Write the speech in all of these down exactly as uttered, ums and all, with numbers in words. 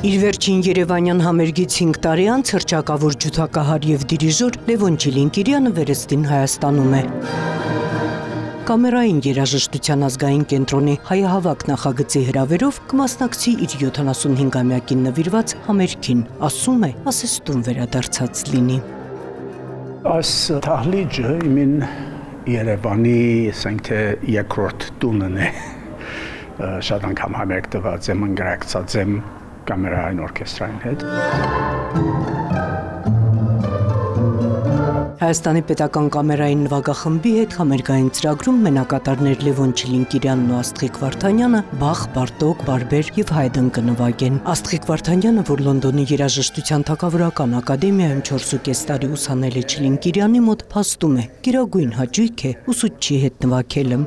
Իր վերջին Երևանյան համերգից հինգ տարի անց հռչակավոր ջութակահար եւ դիրիժոր Լևոն Չիլինկիրյանը վերստին Հայաստանում է։ Կամերային երաժշտության ազգային կենտրոնի հայահավաք նախագծի հրավերով կմասնակցի իր յոթանասունհինգամյակին նվիրված համերգին, ասում է, ասեստուն վերադարձած լինի։ Այս թահլիճը իմին Երևանի ասենք թե երկրորդ տունն է։ Շատ անգամ համերգ տված եմ, ընկերակցած եմ կամերային օրկեստրային հետ։ Հայաստանի պետական կամերային նվագախմբի հետ համերգային ծրագրում մենակատարներ Լևոն Չիլինկիրյանն ու Աստղիկ Վարդանյանը Բախ, Բարտոկ, Բարբեր եւ Հայդն կնվագեն։ Աստղիկ Վարդանյանը, որ Լոնդոնի երաժշտության թագավորական ակադեմիայում չորսուկես տարի ուսանել է Չիլինկիրյանի մոտ, փաստում է, գերագույն հաճույք է ուսուցչի հետ նվագելը։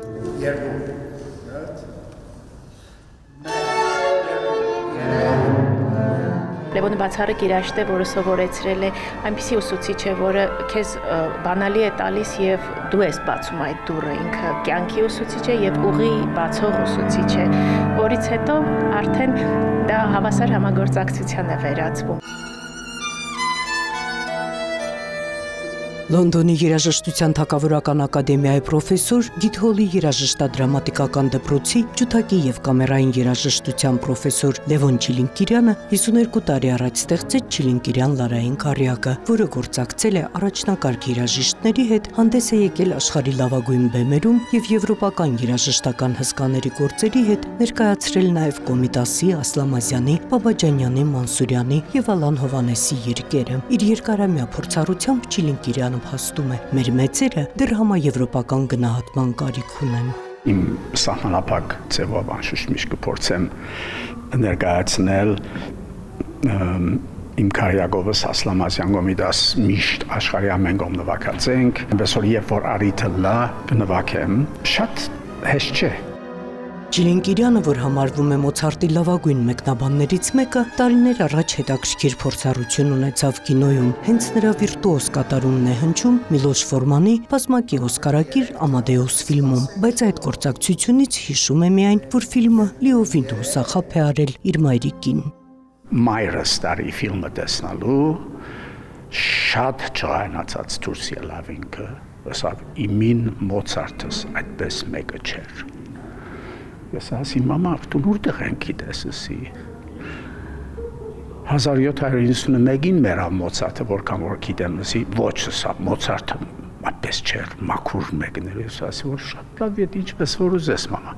Լևոնը բացառիկ երաժիշտ է, որը սովորեցրել է այնպիսի ուսուցիչ է, որը քեզ բանալի է տալիս եւ դու ես բացում այդ դուռը, ինքը կյանքի ուսուցիչ է եւ ուղի բացող ուսուցիչ է, որից հետո արդեն դա հավասար համագործակցության է վերածվում։ Լոնդոնի երաժշտության թագավորական ակադեմիայի պրոֆեսոր, Գիթհոլի երաժշտադրամատիկական դպրոցի ջութակի եւ կամերային երաժշտության պրոֆեսոր Լևոն Չիլինկիրյանը հիսուներկու տարի առաջ ստեղծեց Չիլինկիրյան լարային քարյակը, որը գործակցել է առաջնակարգ երաժիշտների հետ, հանդես է եկել աշխարհի լավագույն բեմերում եւ եվրոպական երաժշտական հսկաների գործերի հետ, ներկայացրել նաեւ Կոմիտասի, Ասլամազյանի, Բաբաջանյանի, Մանսուրյանի եւ Ալան Հովանեսի երգերը։ Իր երկարամյա փորձառությամբ Չիլինկիրյանը փաստում է, մեր մեծերը դեռ համաեվրոպական գնահատման կարիք ունեն։ Իմ սահմանափակ ձևով անշուշտ միշտ կփորձեմ ներկայացնել իմ քարյակովս Ասլամազյան Կոմիտաս միշտ աշխարհի ամեն կողմ նվագած ենք, այնպես որ երբ որ արիթը լա կնվագեմ, շատ հեշտ չէ։ Չիլինկիրյանը, որ համարվում է Մոցարտի լավագույն մեկնաբաններից մեկը, տարիներ առաջ հետաքրքիր փորձառություն ունեցավ կինոյում, հենց նրա վիրտուոզ կատարումն է հնչում Միլոշ Ֆորմանի բազմակի օսկարակիր Ամադեուս ֆիլմում, բայց այդ գործակցությունից հիշում է միայն, որ ֆիլմը լիովին հուսախաբ է արել իր մայրիկին։ Մայրս տարի ֆիլմը տեսնալու շատ չայնացած դուրս ելավ ինքը, ասավ իմին Մոցարտս այդպես մեկը չէր։ Ես ասի, մամա, դու որտեղ ենք գիտեսի։ հազար յոթ հարյուր իննսունմեկին մեր Մոցարտը որքան որ գիտեմ, ասի, ոչ, սա Մոցարտը այդպես չէր, մաքուր մեկն էր, ես ասի, որ շատ լավ է, ինչպես որ ուզես, մամա։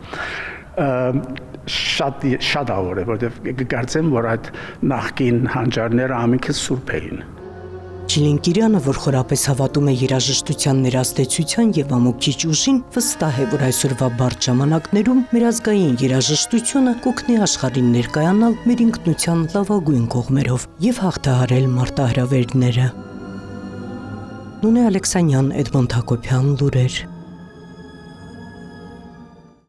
Շատ շատ ավոր է, որովհետև կգործեմ, որ այդ նախկին հանճարները ամենքը սուրբ էին։ Չիլինկիրյանը, որ խորապես հավատում է երաժշտության ներազդեցության եւ ամոքիչ ուժին, վստահ է, որ այսօրվա բարդ ժամանակներում մեր ազգային երաժշտությունը կօգնի աշխարհին ներկայանալ մեր ինքնության լավագույն կողմերով եւ հաղթահարել մարտահրավերները։ Նունե Ալեքսանյան, Էդմոնդ Հակոբյան, լուրեր։